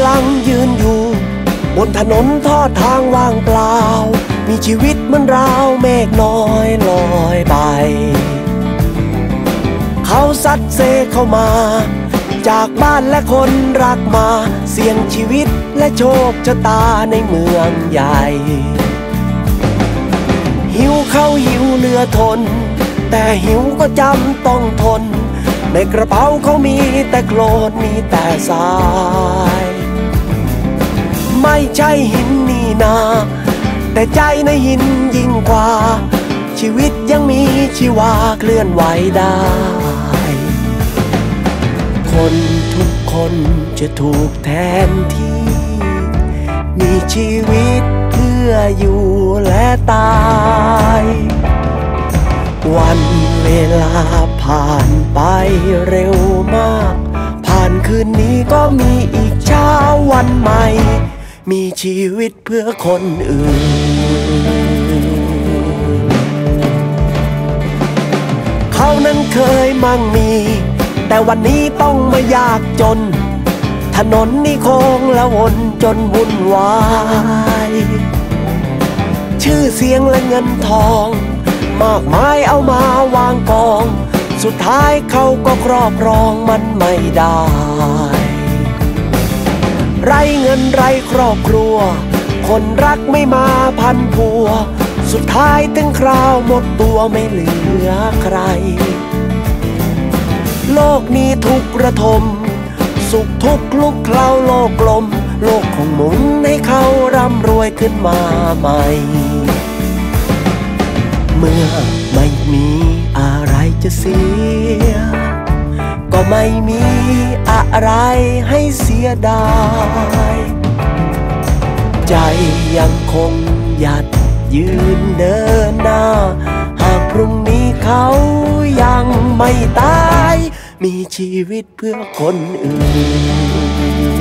ำลังยืนอยู่บนถนนทอดทางว่างเปล่ามีชีวิตเหมือนราวเมฆน้อยลอยไปเขาซัดเซเข้ามาจากบ้านและคนรักมาเสี่ยงชีวิตและโชคชะตาในเมืองใหญ่หิวเขาหิวเหลือทนแต่หิวก็จำต้องทนในกระเป๋าเขามีแต่โคลนมีแต่ทรายไม่ใช่หินนี่นาแต่ใจในหินยิ่งกว่าชีวิตยังมีชีวาเคลื่อนไหวได้คนทุกคนจะถูกแทนที่มีชีวิตเพื่ออยู่และตายวันเวลาผ่านไปเร็วมากผ่านคืนนี้ก็มีอีกเช้าวันใหม่มีชีวิตเพื่อคนอื่นเขานั้นเคยมั่งมีแต่วันนี้ต้องมายากจนถนนนี่โค้งและวนจนวุ่นวายชื่อเสียงและเงินทองมากมายเอามาวางกองสุดท้ายเขาก็ครอบครองมันไม่ได้ไร้เงินไร้ครอบครัวคนรักไม่มาพันพัวสุดท้ายถึงคราวหมดตัวไม่เหลือใครโลกนี้ทุกข์ระทมสุขทุกข์ลุกเคล้าโลกกลมโลกของหมุนให้เขาร่ำรวยขึ้นมาใหม่เมื่อไม่มีอะไรจะเสียก็ไม่มีอะไรให้เสียดายใจยังคงหยัดยืนเดินหน้าหากพรุ่งนี้เขายังไม่ตายมีชีวิตเพื่อคนอื่น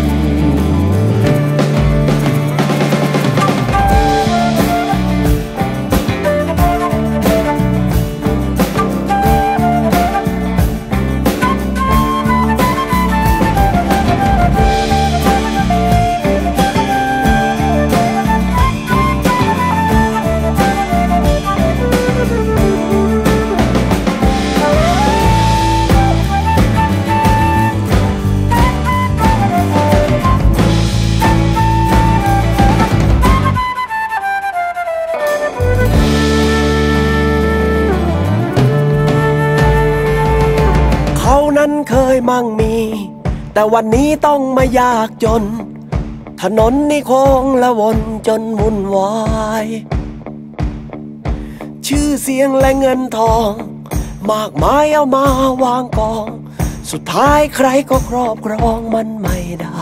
เคยมั่งมีแต่วันนี้ต้องมายากจนถนนนี่โค้งและวนจนวุ่นวายชื่อเสียงและเงินทองมากมายเอามาวางกองสุดท้ายใครก็ครอบครองมันไม่ได้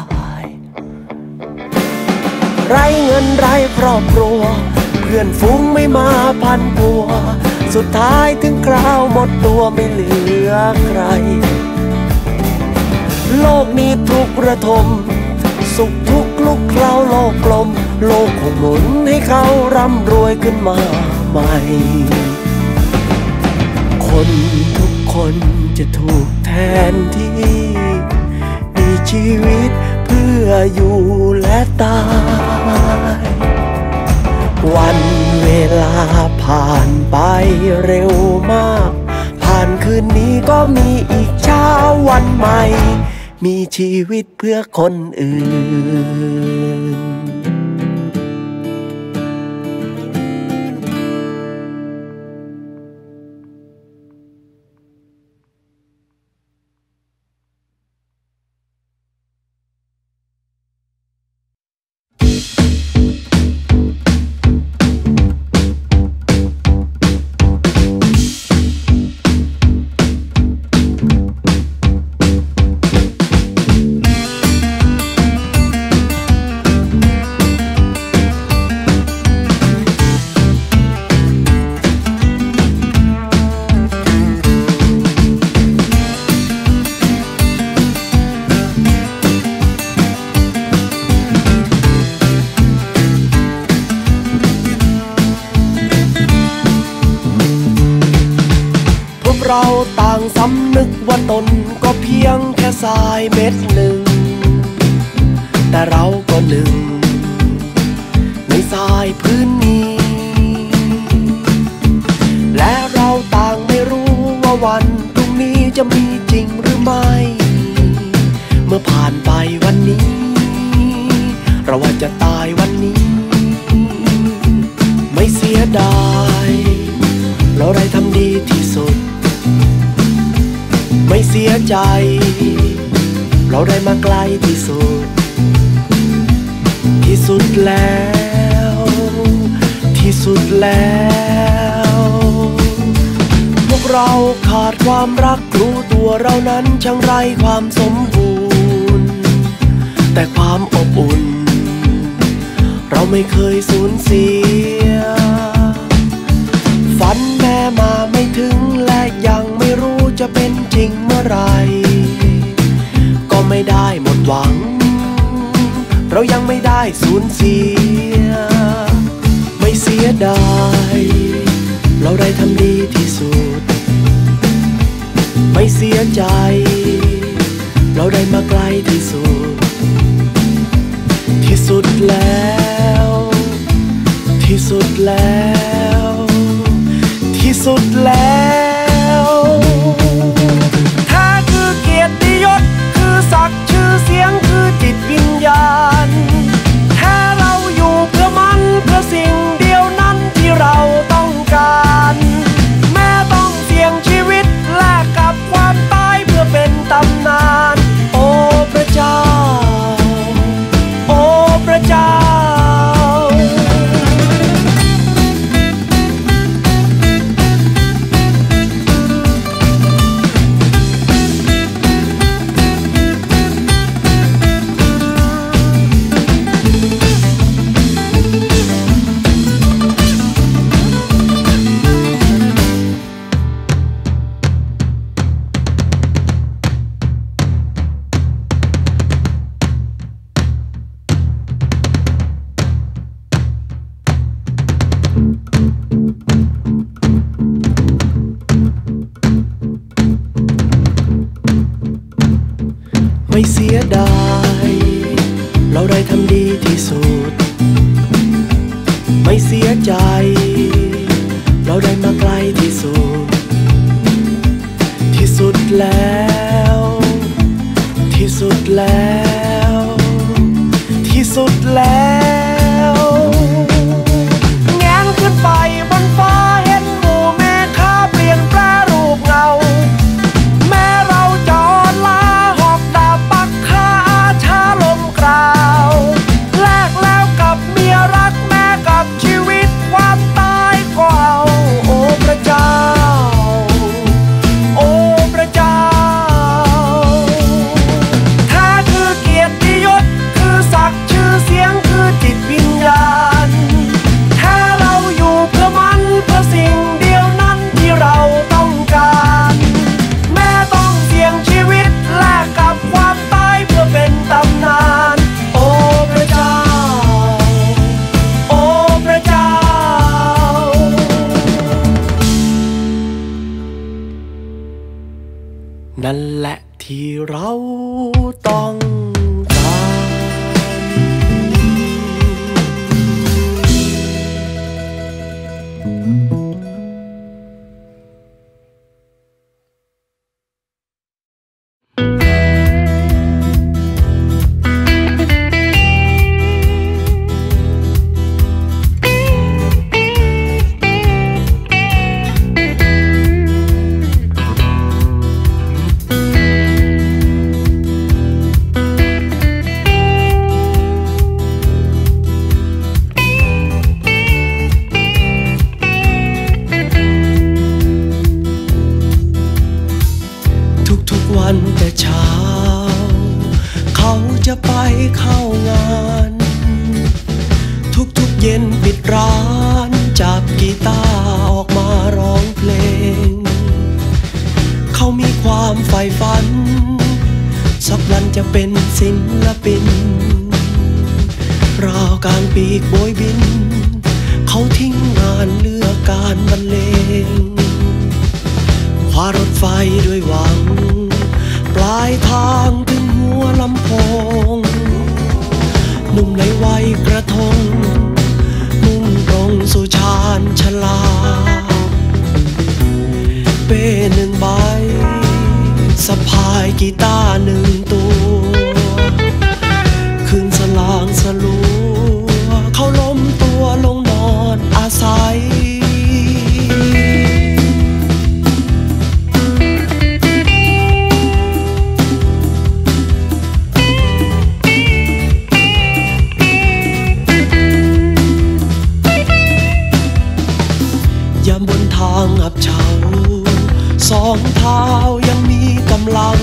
ไร้เงินไร้ครอบครัวเพื่อนฝูงไม่มาพันปัวสุดท้ายถึงคราวหมดตัวไม่เหลือใครโลกนี้ทุกข์ระทมสุขทุกข์ลุกเคล้าโลกกลมโลกของหมุนให้เขาร่ำรวยขึ้นมาใหม่คนทุกคนจะถูกแทนที่มีชีวิตเพื่ออยู่และตายวันเวลาผ่านไปเร็วมากผ่านคืนนี้ก็มีอีกเช้าวันใหม่มีชีวิตเพื่อคนอื่น เราต่างสำนึกว่าตนก็เพียงแค่ทรายเม็ดหนึ่งแต่เราก็หนึ่งในทรายพื้นนี้และเราต่างไม่รู้ว่าวันพรุ่งนี้จะมีจริงหรือไม่เมื่อผ่านไปวันนี้เราว่าจะตายวันนี้ไม่เสียดายเราได้ทำดีที่สุดไม่เสียใจเราได้มาไกลที่สุดที่สุดแล้วที่สุดแล้วพวกเราขาดความรักรู้ตัวเรานั้นช่างไร้ความสมบูรณ์แต่ความอบอุ่นเราไม่เคยสูญเสียฝันแม้มาไม่ถึงและยังไม่รู้จะเป็นจริงเมื่อไรก็ไม่ได้หมดหวังเรายังไม่ได้สูญเสียไม่เสียดายเราได้ทำดีที่สุดไม่เสียใจเราได้มาไกลที่สุดที่สุดแล้วที่สุดแล้วที่สุดแล้วถ้าคือเกียรติยศคือศักดิ์ชื่อเสียงคือจิตวิญญาณถ้าเราอยู่เพื่อมันเพื่อสิ่งเดียวนั้นที่เราต้องการแม้ต้องเสี่ยงชีวิตแลกกับความตายเพื่อเป็นตำนานโอ้พระเจ้าโอ้พระเจ้าไม่เสียดายเราได้ทำดีที่สุดไม่เสียใจเราได้มาไกลที่สุดที่สุดแล้วที่สุดแล้วที่สุดแล้วแงนขึ้นไปบนฟ้าเห็นหมู่เมฆาเปลี่ยนแปรรูปเงาแม้เราจะอ่อนล้าแลกแล้วกับเมียรักแม้กับชีวิตความตายก็เอาโอ้พระเจ้าโอ้พระเจ้าถ้าคือเกียรติยศคือศักดิ์ชื่อเสียงคือจิตวิญญาณถ้าเราอยู่เพื่อมันเพื่อสิ่งเดียวนั้นที่เราต้องการแม้ต้องเสี่ยงชีวิตแลกกับความตายเพื่อเป็นตำนานนั่นแหละที่เราต้องการวันแต่เช้าเขาจะไปเข้างานทุกเย็นปิดร้านจับกีตาร์ออกมาร้องเพลงเขามีความใฝ่ฝันสักวันจะเป็นศิลปินราวกลางปีกโบยบินเขาทิ้งงานเลือกการบรรเลงคว้ารถไฟด้วยหวังปลายทางถึงหัวลำโพงป้หนึ่งใบสะพายกีตาร์หนึ่งตัวคืนสลางสลัวเขาล้มตัวลงนอนอาศัยยามบนทางอับเฉาสองเท้ายังมีกำลัง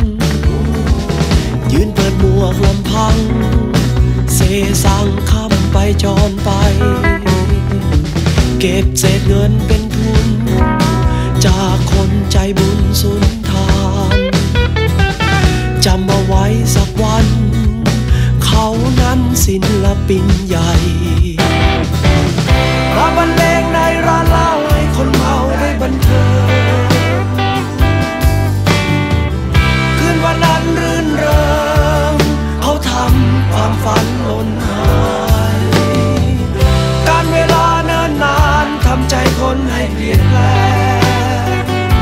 ยืนเปิดหมวกลำพังเสสั่งคำไปจรไปเก็บเศษเงินเป็นทุนจากคนใจบุญสุนทานจำเอาไว้สักวันเขานั้นศิลปินใหญ่มาบรรเลงในร้านเหล้าให้คนเมาได้บันเทิงคืนวันนั้นรื่นเริงเขาทำความฝันหล่นหายการเวลาเนิ่นนานทำใจคนให้เปลี่ยนแปลง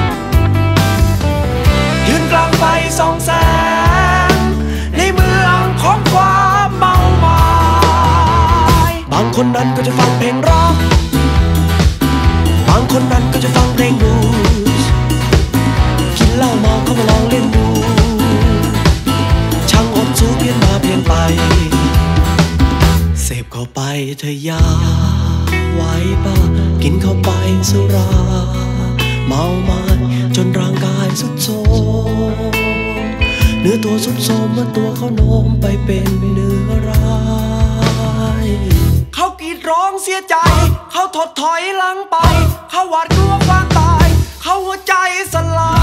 ยืนกลางไฟส่องแสงในเมืองของความเมามายบางคนนั้นก็จะฟังเพลงร็อกบางคนนั้นก็จะฟังเพลงบลูส์กินเหล้าเมาก็มาลองเล่นดูช่างอดสู้เพี้ยนมาเปลี่ยนไปเสพเข้าไปเธอยาไว้ป่ะกินเข้าไปสุราเมามาจนร่างกายสุดโทรมเนื้อตัวสุดโทรมเมื่อตัวเขาโน้มไปเป็นเนื้อร้ายเขากรีดร้องเสียใจเขาถดถอยหลังไปเขาหวาดกลัวความตายเขาหัวใจสลาย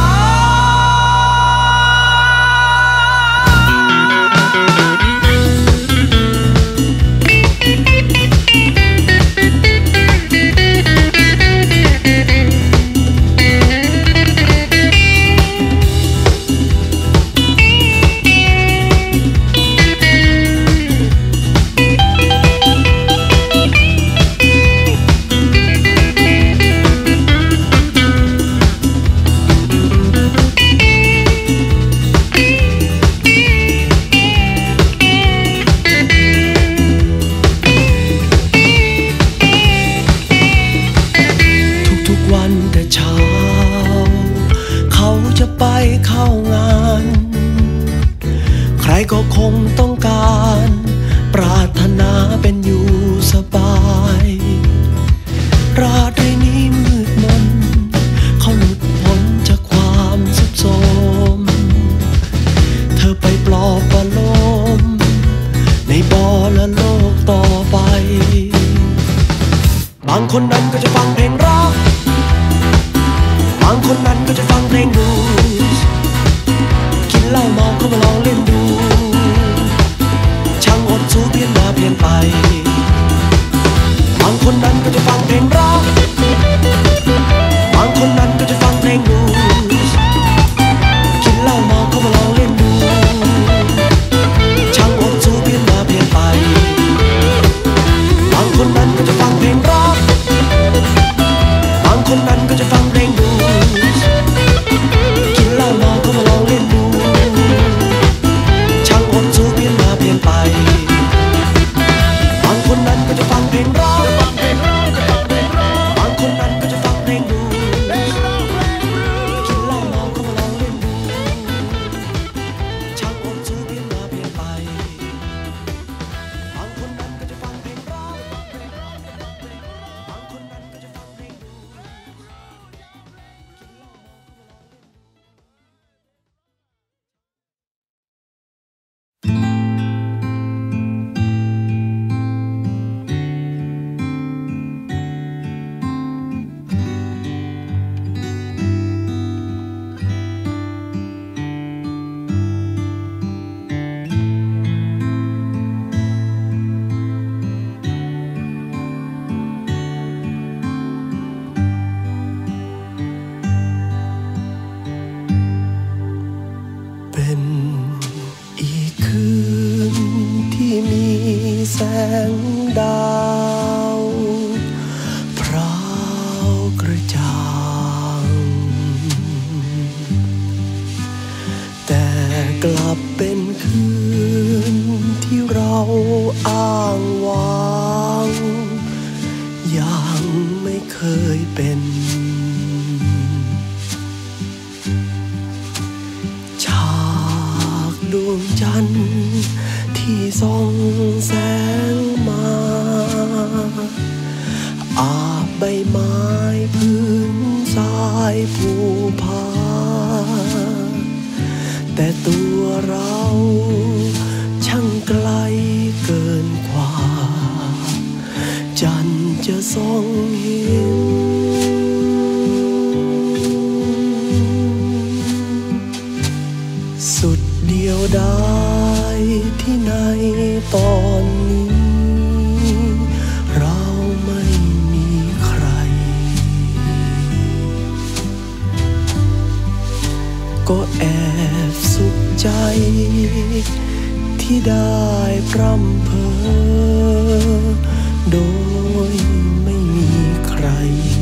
ไปเข้างานใครก็คงต้องการปรารถนาเป็นอยู่สบายราตรีนี้มืดมนเขาหลุดพ้นจากความสุขโทรมเธอไปปลอบประโลมในบ่อและโลกต่อไปบางคนนั้นก็จะฟังเพลงร็อกบางคนนั้นก็จะฟังเพลงบลูส์กินเหล้าเมาก็มาลองเล่นดูช่างอดสู้เพี้ยนมาเปลี่ยนไปบางคนนั้นก็จะฟังเพลงร็อกบางคนนั้นก็จะฟังเพลงบลูส์กินเหล้าเมาก็มาลองเล่นดูช่างอดสู้เพี้ยนมาเปลี่ยนไปบางคนนั้นก็จะฟังเพลงร็อกบางคนนั้นก็จะฟังเพลงบลูส์กลับเป็นคืนที่เราอ้างว้างอย่างไม่เคยเป็นฉากดวงจันทร์ที่ส่องแสงมาอาบใบไม้พื้นทรายภูผาแต่ตัวเราช่างไกลเกินกว่าจันทร์จะส่องเห็นสุดเดียวดายที่ในตอนนี้เราไม่มีใครก็แอบสุขใจที่ได้พร่ำเพ้อโดยไม่มีใคร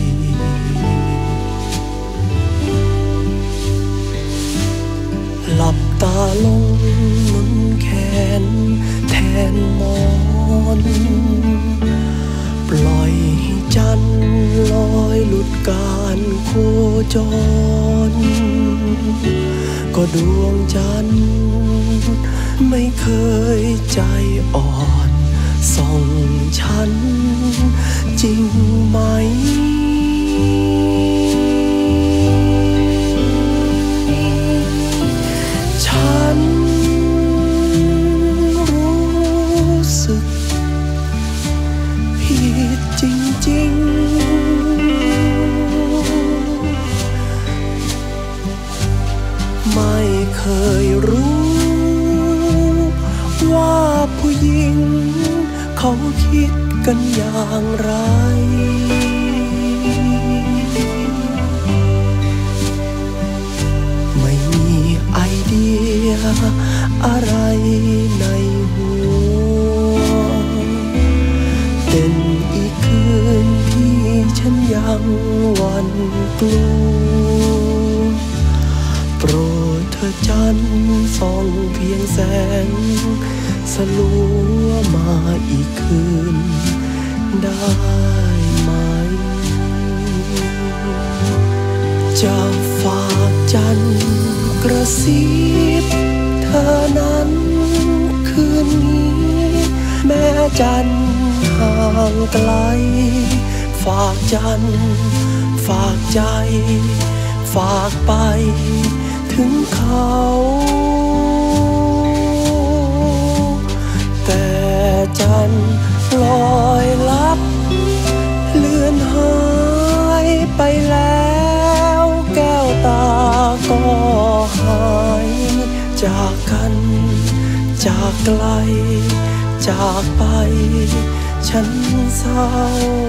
หลับตาลงหนุนแขนแทนหมอนปล่อยให้จันทร์ลอยหลุดการโคจรก็ดวงจันทร์ไม่เคยใจอ่อนส่องฉันจริงไหมฉันรู้สึกผิดจริงๆไม่เคยรู้ว่าผู้หญิงเขาคิดกันอย่างไรไม่มีไอเดียอะไรในหัวเป็นอีกคืนที่ฉันยังหวั่นกลัวโปรดเธอจันทร์ส่องเพียงแสงสลัวมาอีกคืนได้ไหมจะฝากจันทร์กระซิบเธอนั้นคืนนี้แม้จันทร์ห่างไกลฝากจันทร์ฝากใจฝากไปถึงเขาแต่จันทร์ลอยลับเลือนหายไปแล้วแก้วตาก็หายจากกันจากไกลจากไปฉันเศร้า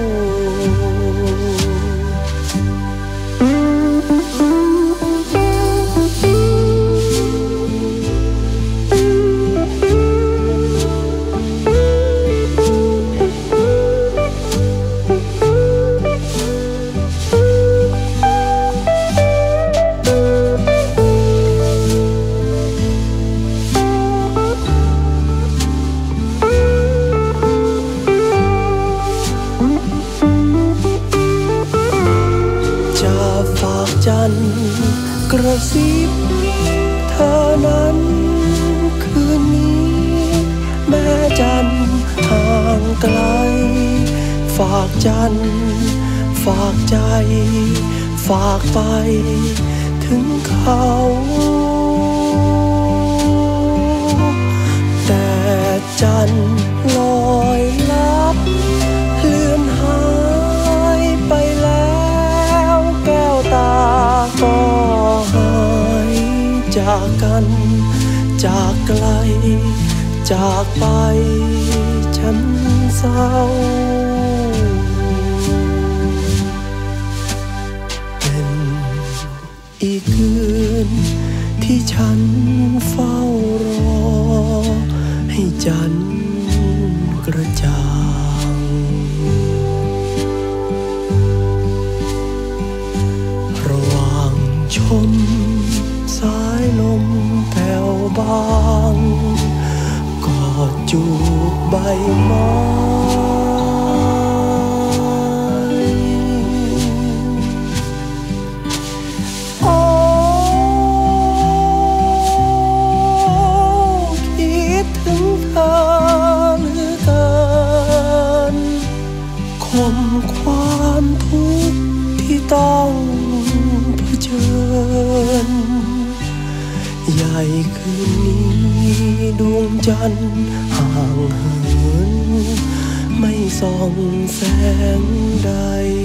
จันทร์กระซิบเธอนั้นคืนนี้แม้จันทร์ห่างไกลฝากจันทร์ฝากใจฝากไปถึงเขาแต่จันทร์ลอยลับเลือนหายไปแล้วแก้วตาก็หายจากกันจากไกลจากไปฉันเศร้าเป็นอีกคืนที่ฉันเฝ้ารอให้จันทร์กระจ่างระหว่างชมสายลมแผ่วเบาจูบใบไม้โอ้คิดถึงเธอเหลือเกินข่มความทุกข์ที่ต้องเผชิญใหญ่คืนนี้ดวงจันทร์ห่างเหินไม่ส่องแสงใด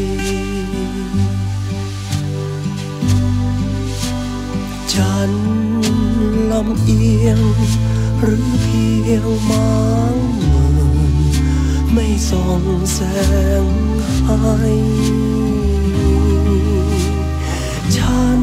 จันทร์ลำเอียงหรือเพียงม้างเมินไม่ส่องแสงให้ฉัน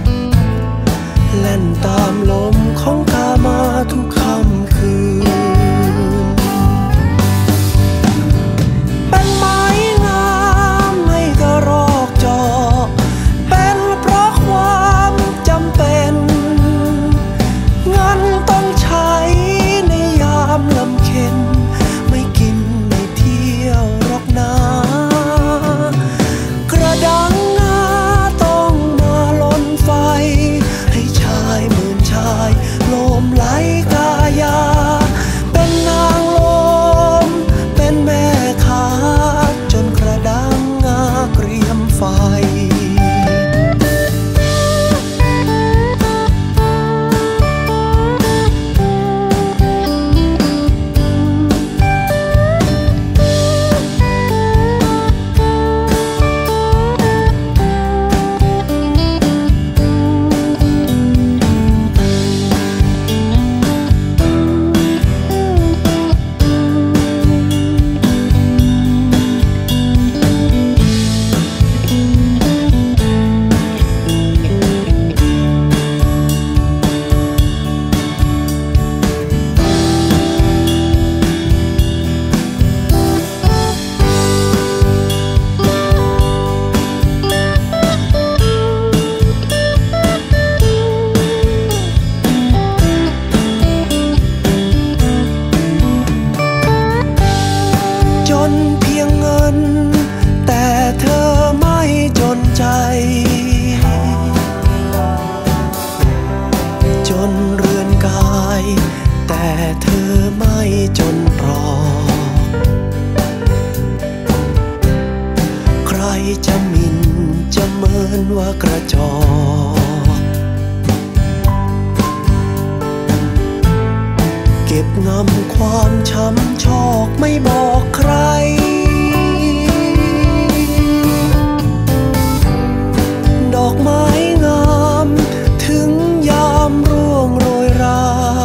แล่นตามลมของกามาทุกค่ำคืนเธอไม่จนตรอกใครจะหมิ่นจะเมินว่ากระจอกเก็บงำความช้ำชอกไม่บอกใครดอกไม้งามถึงยามร่วงโรยรา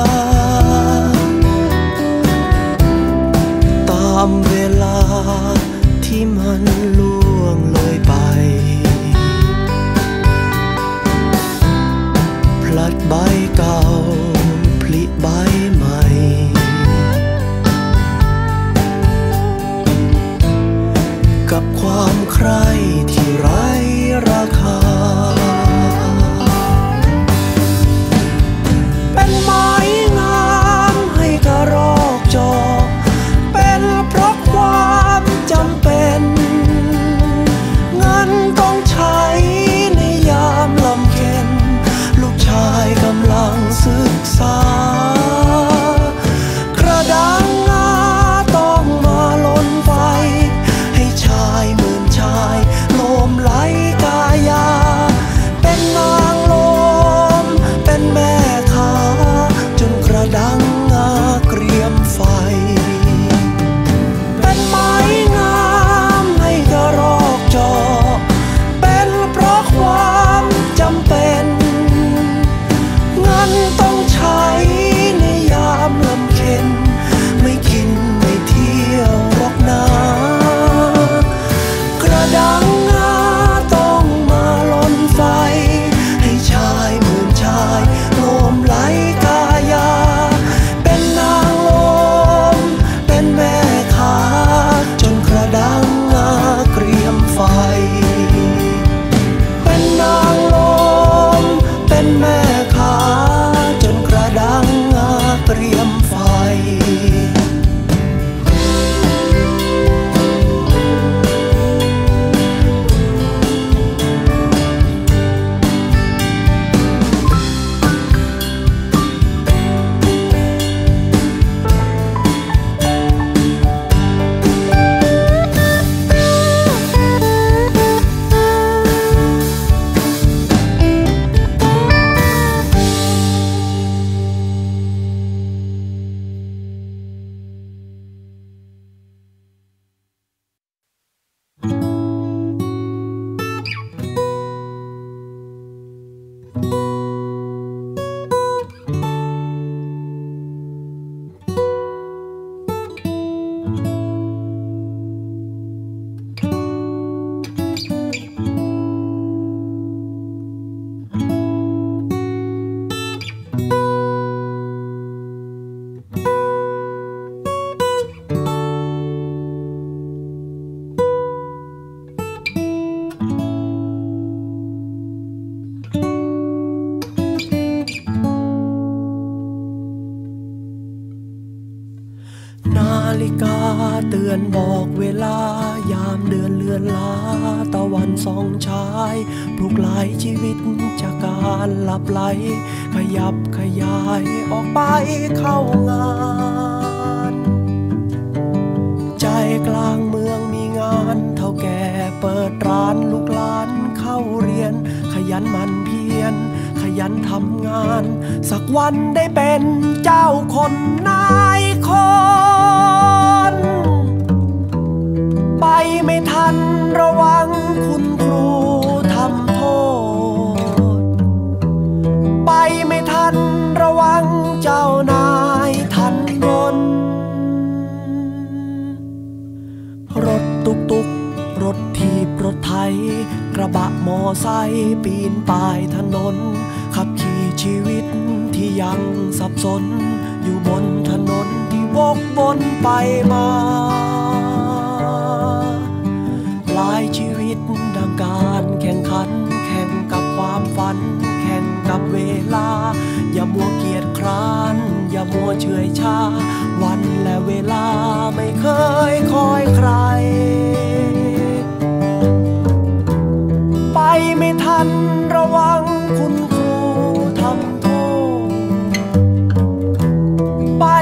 ตามเวลาที่มันล่วงเลยไปพลัดใบเก่าพลิใบใหม่กับความใคร่ที่ไร้ราคาเป็นไม้งามให้กระรอกจอกเป็นเพราะความจำเป็นเงินต้องใช้ในยามลำเค็ญลูกชายกำลังศึกษากระดังงาต้องมาลนไฟให้ชายหมื่นชายโลมไหลกายาเป็นนางลมเป็นแม่ค้าจนกระดังงาเกรียมไฟเป็นไม้งามให้กระรอกจอกเป็นเพราะความจำเป็นเงินต้องใช้ในยามลำเค็ญไม่กินไม่เที่ยวหรอกนะกระดังงาต้องมาลนไฟให้ชายหมื่นชายโลมไหลกายาเป็นนางลมเป็นแม่ค้าจนกระดังงาเกรียมไฟเป็นนางลมเป็นแม่ค้าจนกระดังงาเกรียมไฟนาฬิกาเตือนบอกเวลายามเดือนเลือนลาตะวันส่องฉายปลุกหลายชีวิตจากการหลับไหลขยับขยายออกไปเข้างานใจกลางเมืองมีงานเท่าแก่เปิดร้านลูกหลานเข้าเรียนขยันหมั่นเพียรขยันทำงานสักวันได้เป็นเจ้าคนนายคนไปไม่ทันระวังคุณครูทำโทษไปไม่ทันระวังเจ้านายทันบนรถตุกตุกรถถีบรถไถกระบะมอไซค์ปีนป่ายถนนขับขี่ชีวิตที่ยังสับสนอยู่บนถนนที่วกวนไปมาหลายชีวิตดังการแข่งขันแข่งกับความฝันแข่งกับเวลาอย่ามัวเกียจคร้านอย่ามัวเฉื่อยชาวันและเวลาไม่เคยคอยใครไปไม่ทันระวังคุณครูทำโทษไป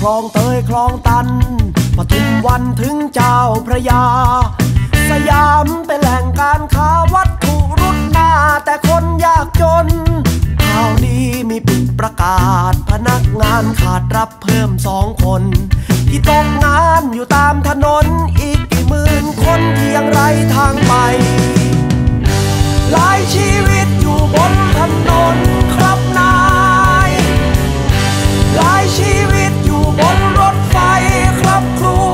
คลองเตยคลองตันปทุมวันถึงเจ้าพระยาสยามเป็นแหล่งการค้าวัตถุรุ่นหน้าแต่คนยากจนข่าวดีมีปิดประกาศพนักงานขาดรับเพิ่ม2 คนที่ตกงานอยู่ตามถนนอีกกี่หมื่นคนที่ยังไร้ทางไปหลายชีวิตอยู่บนถนนครับนายหลายชีวิตอยู่บนรถไฟครับครู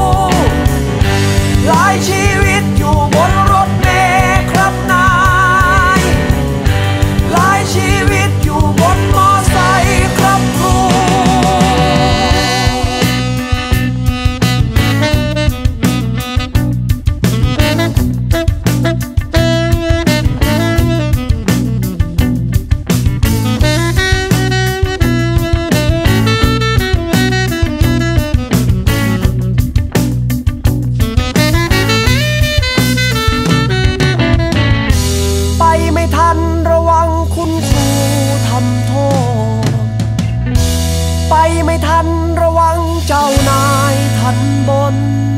หลายชีวิตอยู่บนรถเมล์ครับนายหลายชีวิตอยู่บนมอไซค์ครับครูไม่ทันระวังเจ้านายทันบน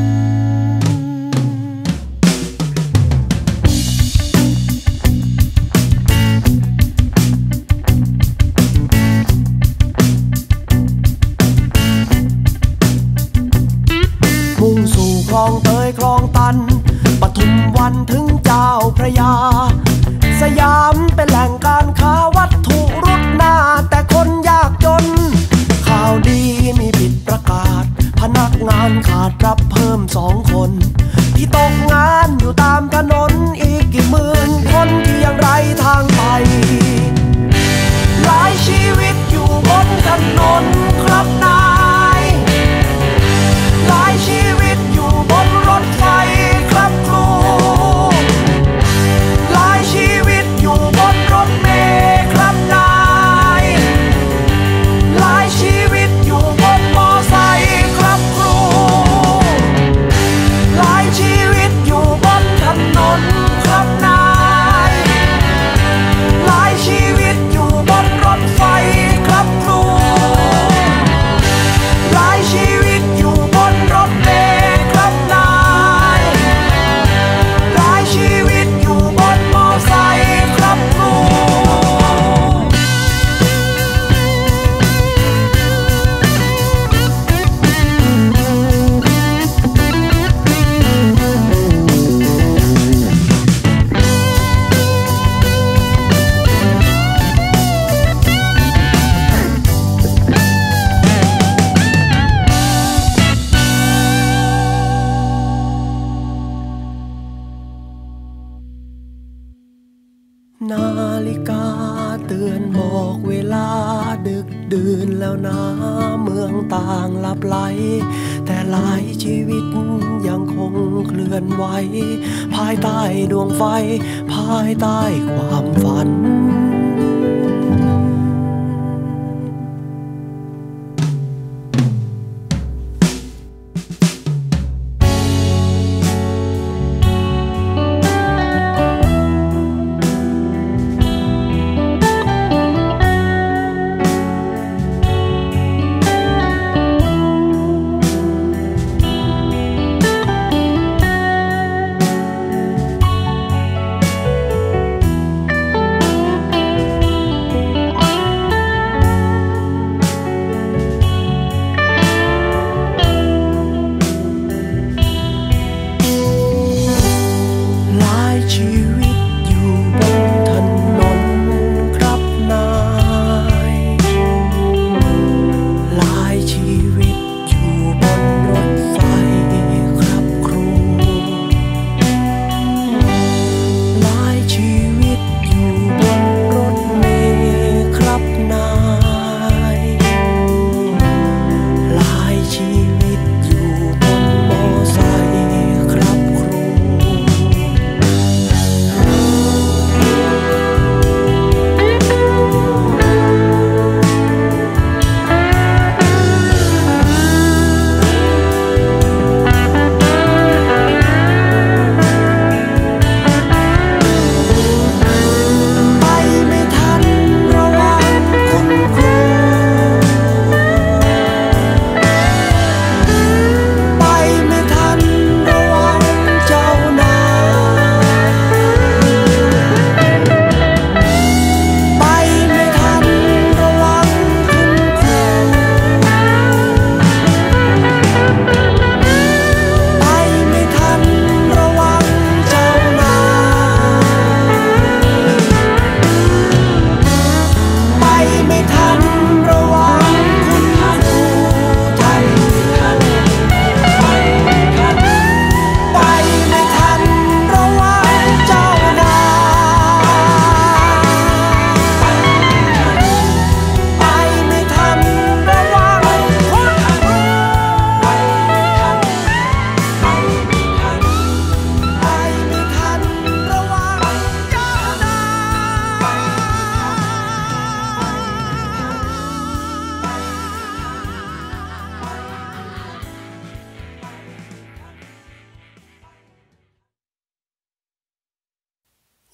มุ่งสู่คลองเตยคลองตันปทุมวันถึงเจ้าพระยาสยามเป็นแหล่งการค้าวัตถุรุ่นหน้าแต่คนยากจนข่าวดีมีผิดประกาศพนักงานขาดรับเพิ่ม2 คนที่ตกงานอยู่ตามถนนอีกกี่หมื่นคนที่ยังไร้ทางไปหลายชีวิตอยู่บนถนนครับนายหลายชีวิตอยู่บนรถไฟครับครูหลายชีวิตอยู่บนรถเมล์ครับนายหลายชีวิตอยู่บนมอไซค์ครับครูหลายชีวิตอยู่บนถนนครับนายหลายชีวิตอยู่บนรถไฟครับครูหลายชีวิตอยู่บนรถเมล์ครับนายหลายชีวิตอยู่บนมอไซค์ครับครูนาฬิกาเตือนบอกเวลาดึกดื่นแล้วนะเมืองต่างหลับไหลแต่หลายชีวิตยังคงเคลื่อนไหวภายใต้ดวงไฟภายใต้ความฝัน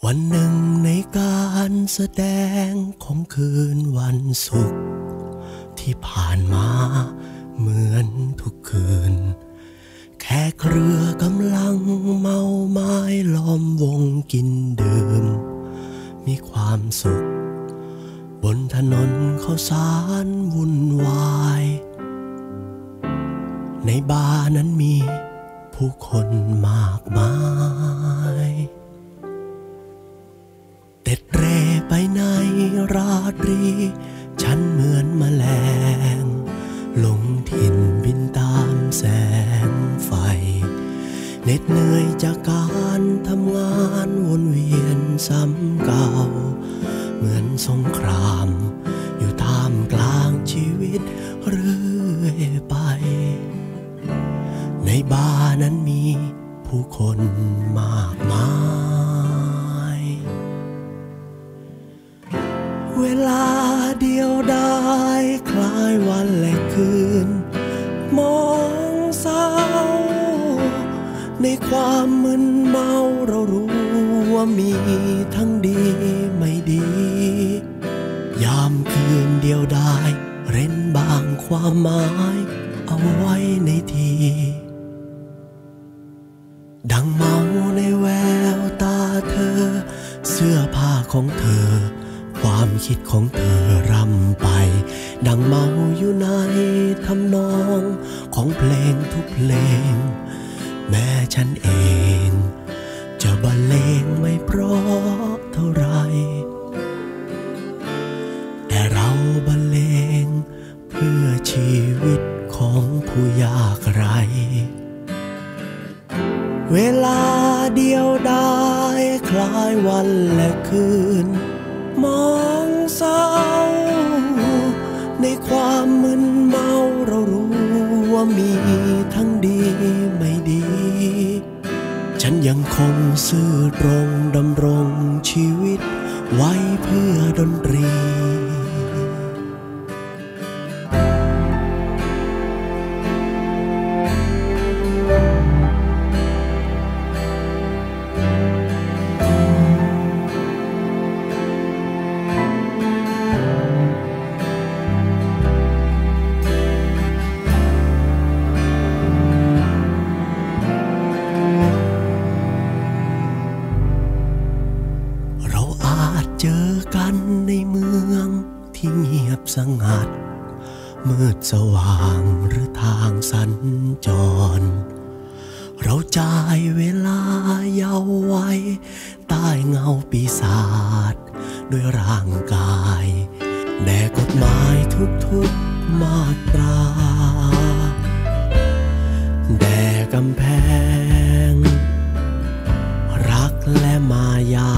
วันหนึ่งในการแสดงของคืนวันศุกร์ที่ผ่านมาเหมือนทุกคืนแขกเรือกำลังเมาไม้ล้อมวงกินดื่มมีความสุขบนถนนข้าวสารวุ่นวายในบาร์นั้นมีผู้คนมากมายเต็ดเร่ไปในราตรีฉันเหมือนแมลงหลงถิ่นบินตามแสงไฟเหน็ดเหนื่อยจากการทำงานวนเวียนซ้ำเก่าเหมือนสงครามอยู่ท่ามกลางชีวิตเรื่อยไปในบาร์นั้นมีผู้คนมากมายเวลาเดียวดายคล้ายวันและคืนมองเศร้าในความมึนเมาเรารู้ว่ามีทั้งดีไม่ดียามคืนเดียวดายเร้นบางความหมายเอาไว้ในทีดังเมาในแววตาเธอเสื้อผ้าของเธอความคิดของเธอรำไปดังเมาอยู่ในทำนองของเพลงทุกเพลงแม้ฉันเองจะบรรเลงไม่เพราะเท่าไรแต่เราบรรเลงเพื่อชีวิตของผู้ยากไร้เวลาเดียวดายคล้ายวันและคืนมองเศร้าในความมึนเมาเรารู้ว่ามีทั้งดีไม่ดีฉันยังคงซื่อตรงดำรงชีวิตไว้เพื่อดนตรีที่เงียบสงัดมืดสว่างหรือทางสัญจรเราจ่ายเวลาเยาว์วัยใต้เงาปีศาจด้วยร่างกายแด่กฎหมายทุกๆมาตราแด่กำแพงรักและมายา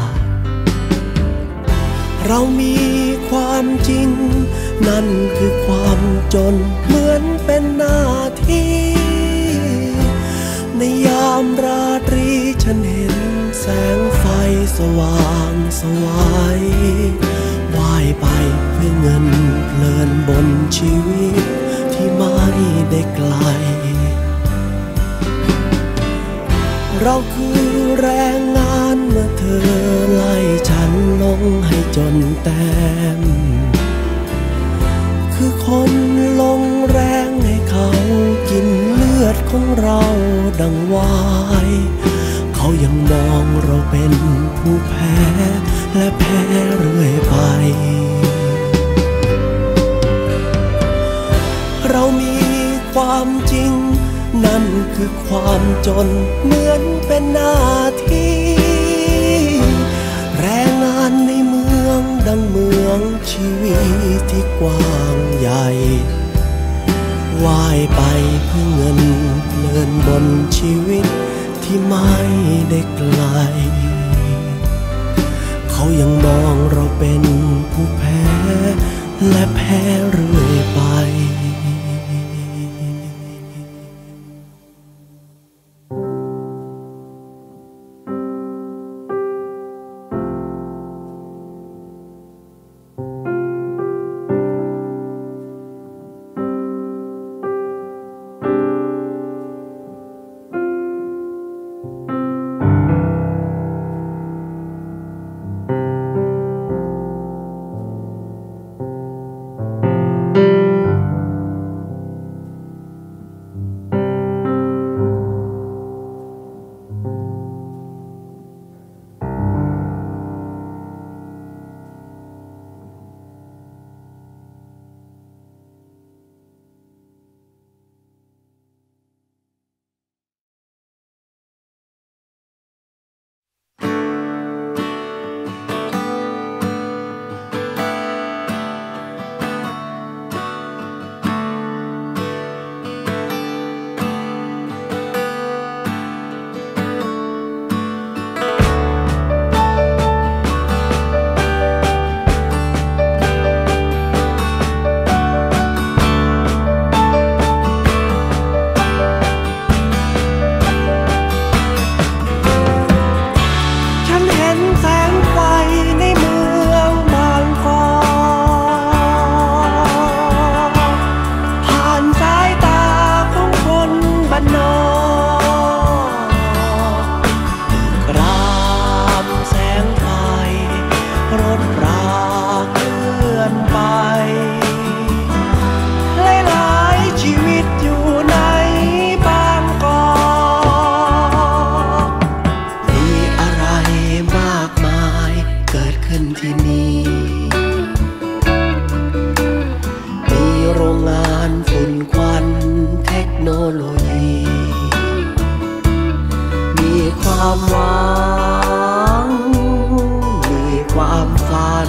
เรามีความจริงนั่นคือความจนเหมือนเป็นหน้าที่ในยามราตรีฉันเห็นแสงไฟสว่างสวัยว่ายไปเพื่อเงินเพลินบนชีวิตที่ไม่ได้ไกลเราคือแรงงานเมื่อเธอไล่ฉันลงให้จนแต้มคือคนลงแรงให้เขากินเลือดของเราดังวายเขายังมองเราเป็นผู้แพ้และแพ้เรื่อยไปเรามีความจริงนั่นคือความจนเหมือนเป็นหน้าที่แรงงานในเมืองดังเมืองชีวิตที่กว้างใหญ่ว่ายไปเพื่อเงินเพลินบนชีวิตที่ไม่ได้ไกลเขายังมองเราเป็นผู้แพ้และแพ้เรื่อยไปความหวังมีความฝัน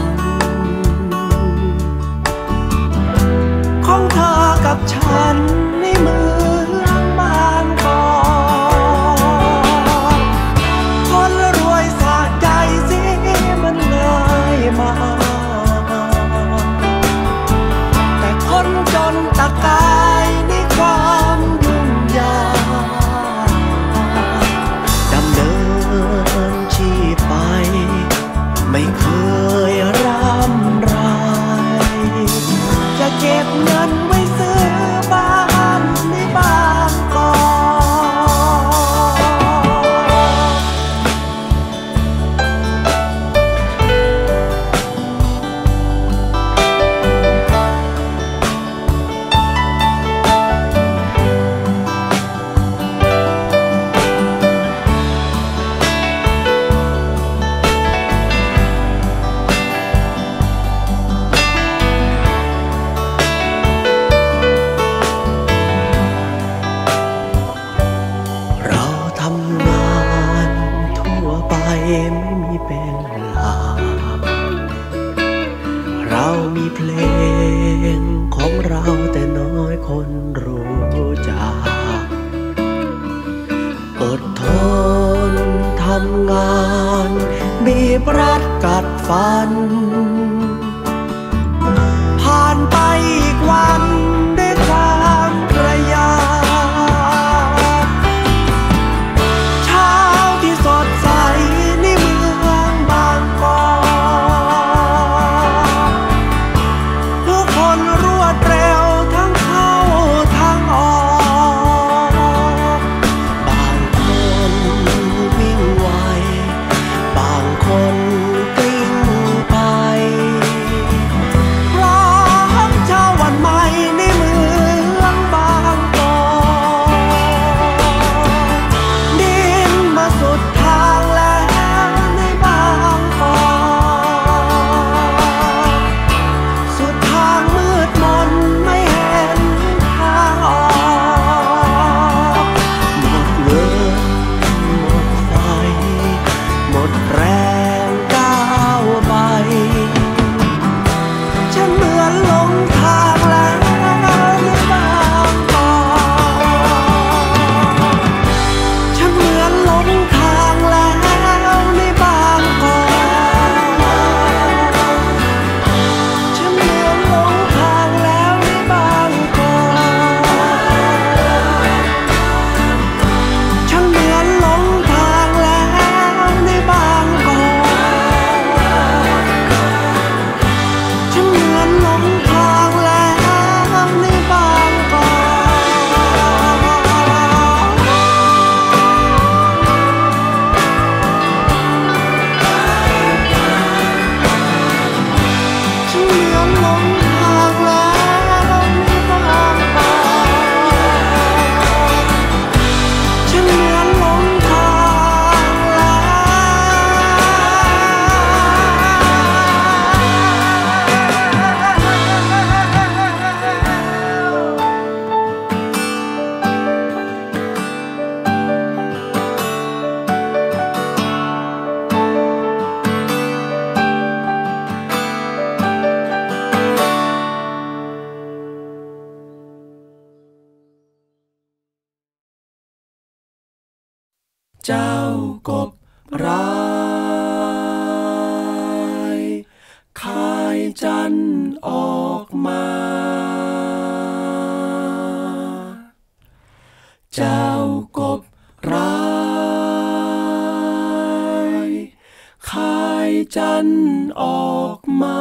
ของเธอกับฉันในเมืองบางกอกคนรวยสะใจสิมันง่ายมากแต่คนจนตะกายในความยุ่งยากดำเนินชีพไปไม่เคยร่ำไรจะเก็บเงินไว้ซื้อบ้านในบางกอกไม่มีเป็นหลักเรามีเพลงของเราแต่น้อยคนรู้จักอดทนทำงานบีบรัดกัดฟันผ่านไปอีกวันด้วยความประหยัดเช้าที่สดใสเจ้ากบร้ายคายจันออกมาเจ้ากบร้ายคายจันออกมา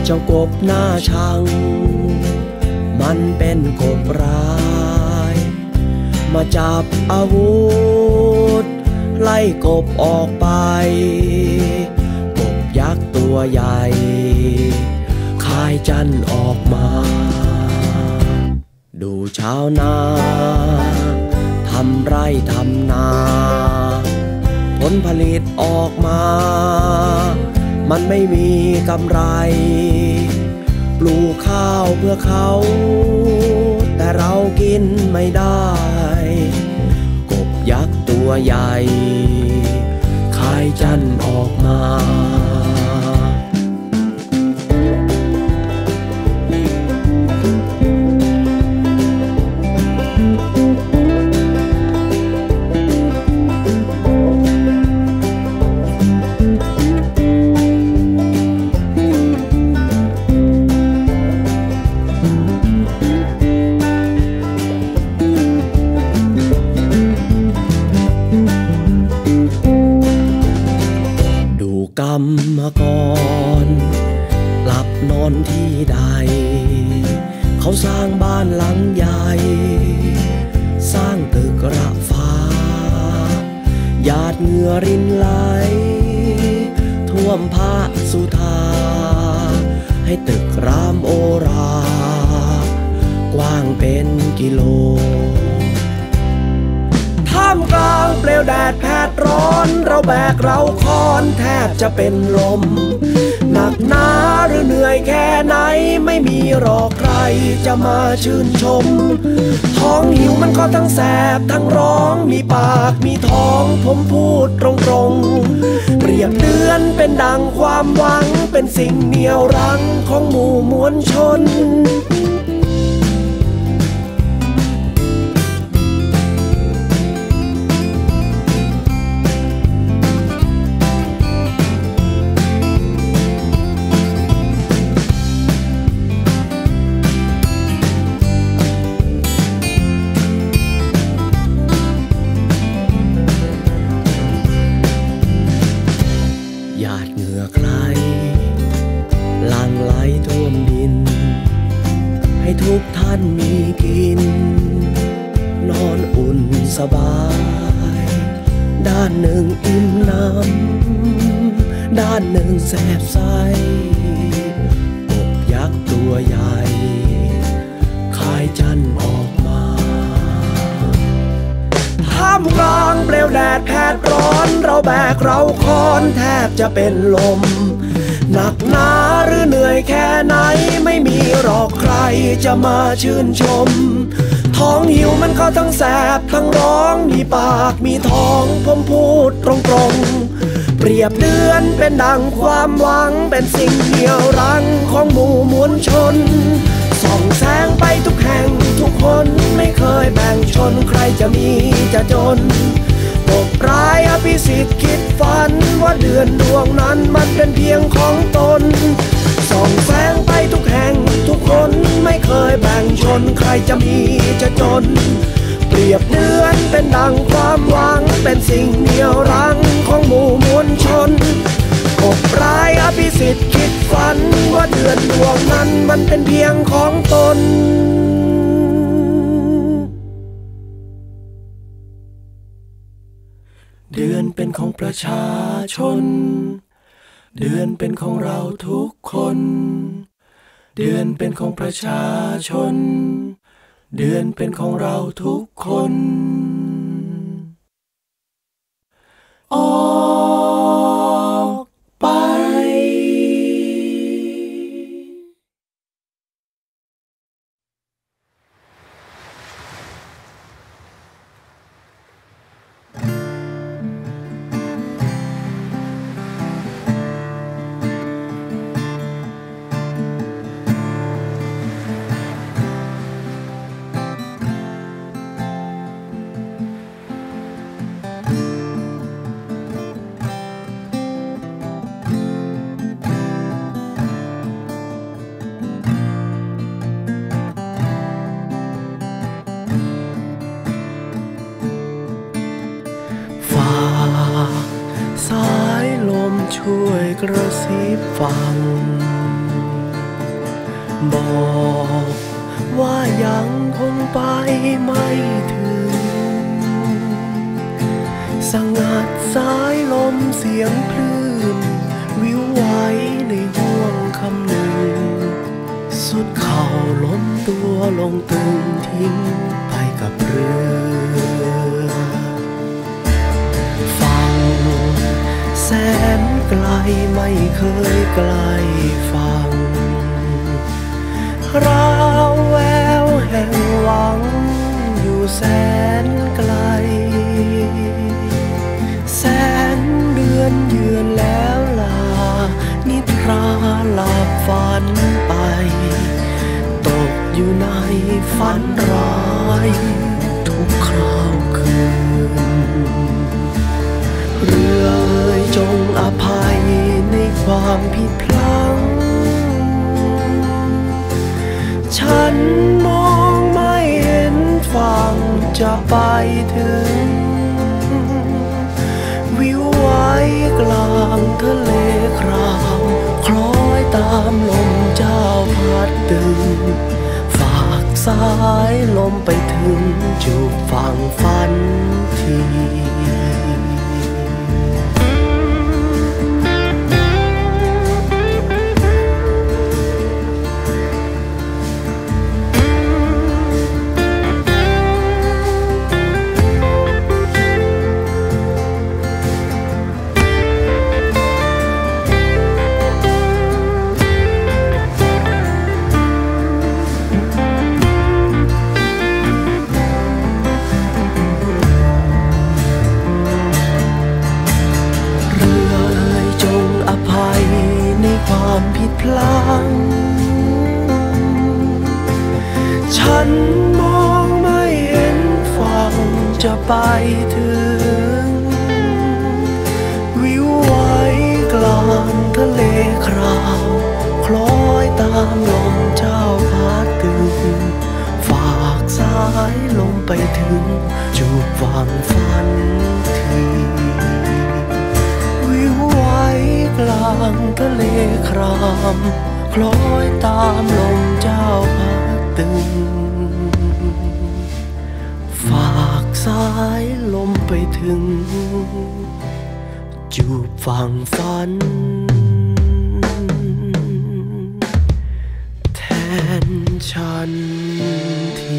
เจ้ากบหน้าชังมันเป็นกบร้ายมาจับอาวุธไล่กบออกไปกบยักษ์ตัวใหญ่คายจันทร์ออกมาดูชาวนาทำไร่ทำนาผลผลิตออกมามันไม่มีกำไรปลูกข้าวเพื่อเขาแต่เรากินไม่ได้กบยักษ์ตัวใหญ่คายจันทร์ออกมากรรมกรหลับนอนที่ใดเขาสร้างบ้านหลังใหญ่สร้างตึกระฟ้าหยาดเหงื่อรินไหลท่วมพระสุธาให้ตึกรามโอรากว้างเป็นกิโลท่ามกลางเปลวแดดแผดร้อนเราแบกเราค้อนแทบจะเป็นลมหนักหนาหรือเหนื่อยแค่ไหนไม่มีหรอกใครจะมาชื่นชมท้องหิวมันก็ทั้งแสบทั้งร้องมีปากมีท้องผมพูดตรงๆเปรียบเดือนเป็นดังความหวังเป็นสิ่งเหนี่ยวรั้งของหมู่มวลชนหยาดเหงื่อใครหลั่งไหลท่วมดินให้ทุกท่านมีกินนอนอุ่นสบายด้านหนึ่งอิ่มน้ำด้านหนึ่งแสบไส้กบยักษ์ตัวใหญ่คายจันทร์ออกมาท่ามกลางเปลวแดดแผดร้อนเราแบกเราค้อนแทบจะเป็นลมหนักหนาหรือเหนื่อยแค่ไหนไม่มีหรอกใครจะมาชื่นชมท้องหิวมันก็ทั้งแสบทั้งร้องมีปากมีท้องผมพูดตรงๆเปรียบเดือนเป็นดังความหวังเป็นสิ่งเหนี่ยวรั้งของหมู่มวลชนส่องแสงไปทุกแห่งทุกคนไม่เคยแบ่งชนใครจะมีจะจนกบร้ายอภิสิทธิ์คิดฝันว่าเดือนดวงนั้นมันเป็นเพียงของตนส่องแสงไปทุกแห่งทุกคนไม่เคยแบ่งชนใครจะมีจะจนเปรียบเดือนเป็นดังความหวังเป็นสิ่งเหนี่ยวรั้งของหมู่มวลชนกบร้ายอภิสิทธิ์คิดฝันว่าเดือนดวงนั้นมันเป็นเพียงของตนเดือนเป็นของประชาชนเดือนเป็นของเราทุกคนเดือนเป็นของประชาชนเดือนเป็นของเราทุกคนออกไปช่วยกระซิบฟังบอกว่ายังคงไปไม่ถึงสงัดสายลมเสียงคลื่นวิวไหวในห่วงคำหนึ่งสุดเข่าล้มตัวลงตึงทิ้งไปกับเรือฟังแสนไกลไม่เคยไกลฟังราวแววแห่งหวังอยู่แสนไกลแสนเดือนเยือนแล้วลานิทราหลับฝันไปตกอยู่ในฝันร้ายทุกคราวคืนเรือจงอภัยในความผิดพลั้งฉันมองไม่เห็นฝั่งจะไปถึงวิวไว้กลางทะเลครามคล้อยตามลมเจ้าพัดตึงฝากสายลมไปถึงจูบฝั่งฝันทีความผิดพลั้งฉันมองไม่เห็นฝั่งจะไปถึงวิวไว้กลางทะเลคราวคล้อยตามลมเจ้าพัดตึงฝากสายลมไปถึงจูบฝั่งฝันทีวิวไว้กลางทะเลครามคล้อยตามลมเจ้าพัดตึงฝากสายลมไปถึงจูบฝั่งฝันแทนฉันที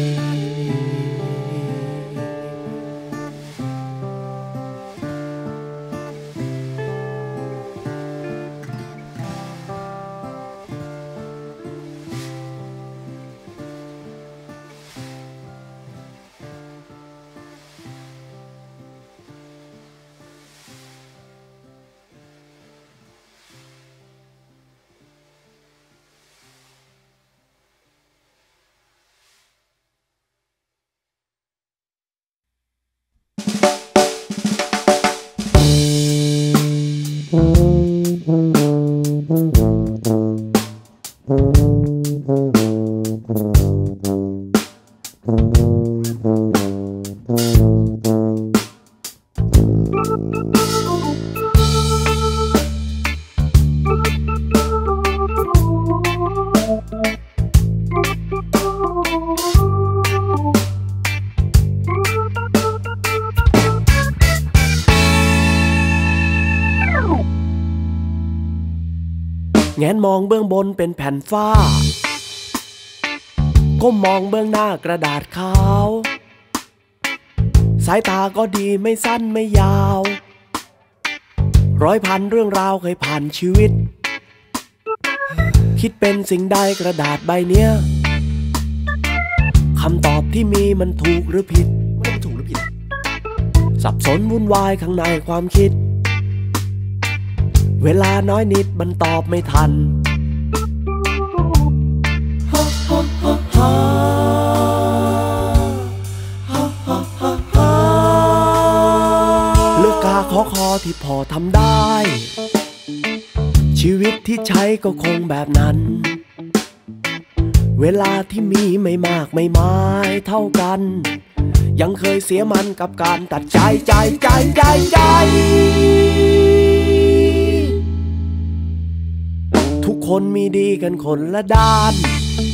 แงนมองเบื้องบนเป็นแผ่นฝ้าก้มมองเบื้องหน้ากระดาษขาวสายตาก็ดีไม่สั้นไม่ยาวร้อยพันเรื่องราวเคยผ่านชีวิตคิดเป็นสิ่งใดกระดาษใบเนี้ยคำตอบที่มีมันถูกหรือผิดไม่ถูกหรือผิดสับสนวุ่นวายข้างในความคิดเวลาน้อยนิดมันตอบไม่ทันเลือกกาขอคอที่พอทำได้ชีวิตที่ใช้ก็คงแบบนั้นเวลาที่มีไม่มากไม่มายเท่ากันยังเคยเสียมันกับการตัดใจทุกคนมีดีกันคนละด้าน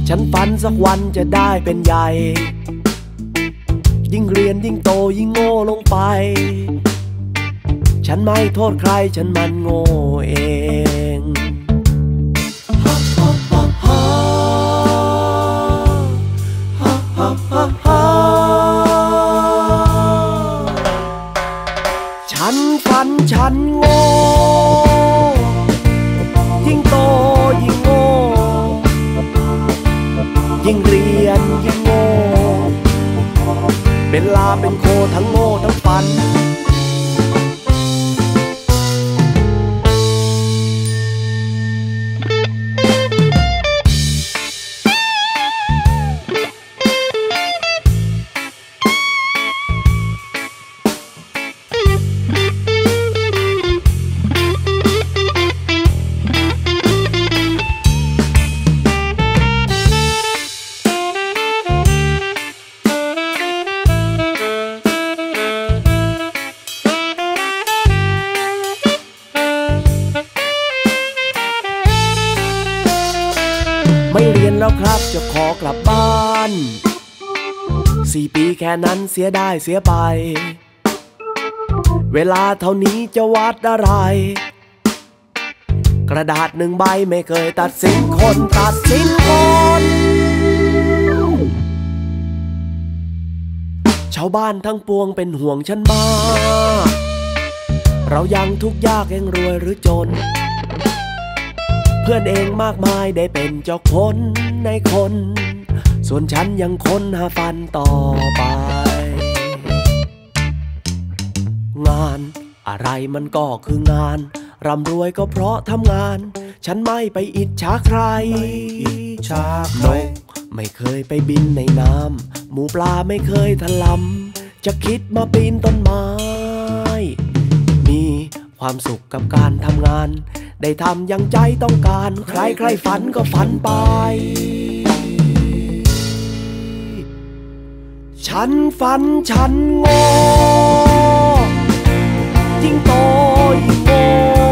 ฉันฝันสักวันจะได้เป็นใหญ่ยิ่งเรียนยิ่งโตยิ่งโง่ลงไปฉันไม่โทษใครฉันมันโง่เองฉันฝันฉันโง่ยิ่งโตยิ่งโง่ยิ่งเรียนยิ่งโง่เป็นลาเป็นโคทั้งโง่ทั้งฝันไม่เรียนแล้วครับจะขอกลับบ้าน4 ปีแค่นั้นเสียได้เสียไปเวลาเท่านี้จะวัดอะไรกระดาษ1 ใบไม่เคยตัดสินคนตัดสินคนชาวบ้านทั้งปวงเป็นห่วงฉันมากเรายังทุกข์ยากยังรวยหรือจนเพื่อนเองมากมายได้เป็นเจ้าคนในคนส่วนฉันยังค้นหาฟันต่อไปงานอะไรมันก็คืองานร่ำรวยก็เพราะทำงานฉันไม่ไปอิจฉาใครนกไม่เคยไปบินในน้ำหมูปลาไม่เคยถลำจะคิดมาปีนต้นไม้มีความสุขกับการทำงานได้ทำอย่างใจต้องการใครๆฝันก็ฝันไปฉันฝันฉันโง่ยิ่งโตยิ่งโง่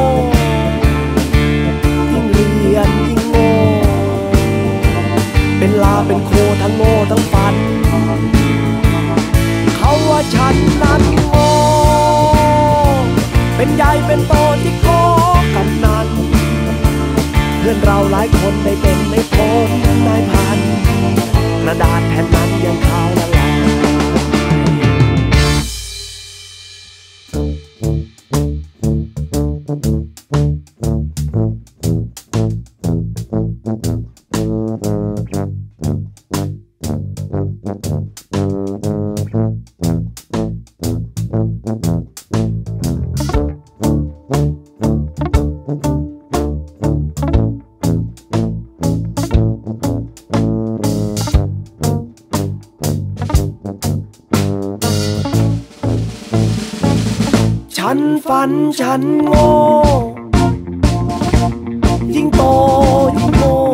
ยิ่งเรียนยิ่งโง่เป็นลาเป็นโคทั้งโง่ทั้งฝันเขาว่าฉันนั้นโง่เป็นใหญ่เป็นโตที่โกกันนั้นเพื่อนเราหลายคนได้เป็นในพลนายพันกระดาษแผ่นนั้นยังขาวละลายฉันฝันฉันโง่ยิ่งโตยิ่งโง่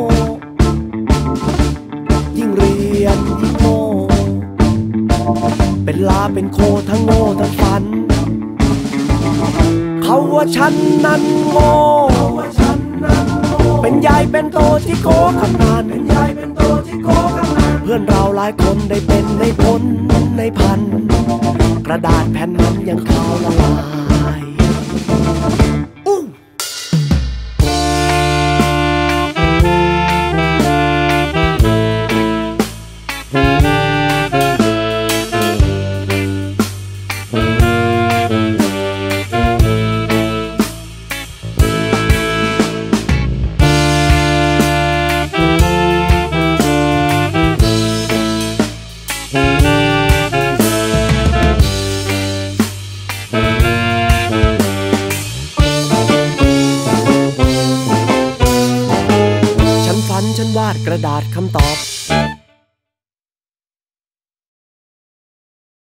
ยิ่งเรียนยิ่งโง่เป็นลาเป็นโคทั้งโง่ทั้งฝันเขาว่าฉันนั้นโง่เป็นใหญ่เป็นโตที่โกขนาดเพื่อนเราหลายคนได้เป็นในพลในพันกระดาษแผ่นนั้นยังขาวละลายฉันวาดกระดาษคำตอบ